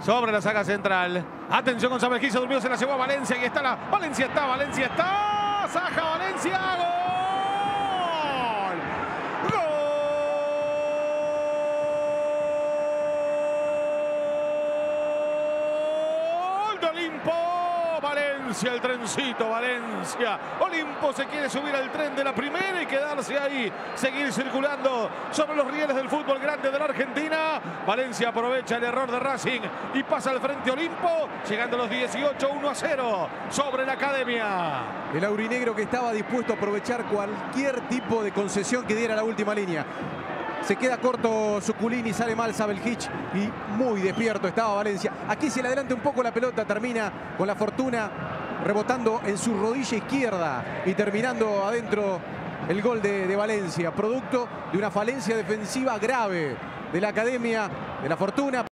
sobre la saga central. Atención, González Quiso durmió, se la llevó a Valencia. Y está la. Valencia está. Saja Valencia. ¡Gol! ¡Gol de Olimpo! Valencia, el trencito, Valencia. Olimpo se quiere subir al tren de la primera y quedarse ahí. Seguir circulando sobre los rieles del fútbol grande de la Argentina. Valencia aprovecha el error de Racing y pasa al frente Olimpo, llegando a los 18, 1-0 sobre la Academia. El aurinegro que estaba dispuesto a aprovechar cualquier tipo de concesión que diera la última línea. Se queda corto Zuculini, sale mal Sabeljic y muy despierto estaba Valencia. Aquí se le adelanta un poco la pelota, termina con la fortuna rebotando en su rodilla izquierda y terminando adentro el gol de Valencia, producto de una falencia defensiva grave de la Academia de la Fortuna.